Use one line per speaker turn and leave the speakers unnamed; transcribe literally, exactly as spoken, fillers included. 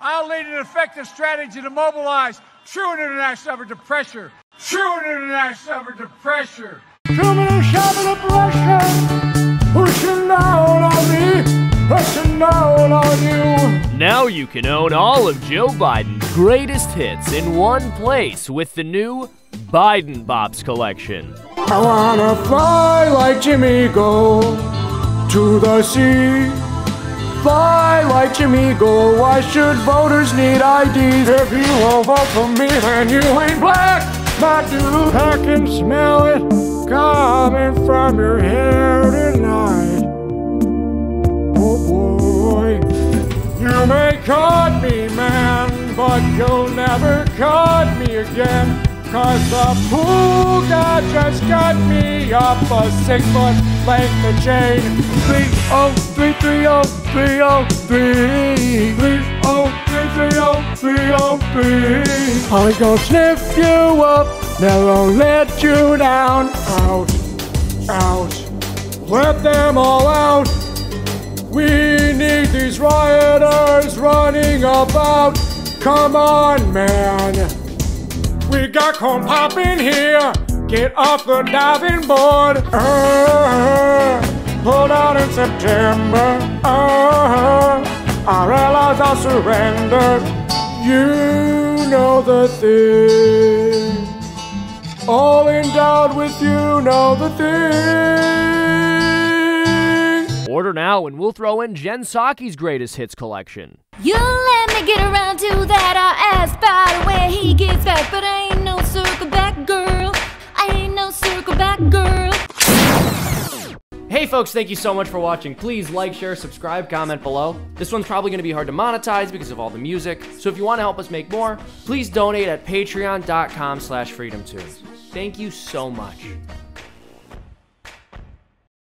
I'll lead an effective strategy to mobilize true international effort to pressure. True international effort to pressure.
Too many shopping up pressure. Pushing down on me. Pushing down on you.
Now you can own all of Joe Biden's greatest hits in one place with the new Biden Bops collection.
I wanna fly like Jimmy, go to the sea. Fly like Jimmy, go. Why should voters need I Ds? If you won't vote for me, then you ain't black, my dude. I can smell it coming from your hair tonight. Oh boy, you may cut me, man, but you'll never cut me again. Cause the pool god just got me up a six foot length of chain. Three oh three three oh three oh three. Three oh three three oh three oh three. I'm gonna sniff you up, never let you down. Out, out, let them all out. We need these rioters running about. Come on, man. We got corn popping here. Get off the diving board. Uh, hold out in September. Uh, our allies are surrendered. You know the thing. All endowed with you know the thing.
Order now and we'll throw in Jen Psaki's greatest hits collection.
You let me get around to that. I asked about where he gets back, but I ain't no circle back girl. I ain't no circle back girl.
Hey folks, thank you so much for watching. Please like, share, subscribe, comment below. This one's probably going to be hard to monetize because of all the music. So if you want to help us make more, please donate at patreon dot com slash freedom tunes. Thank you so much.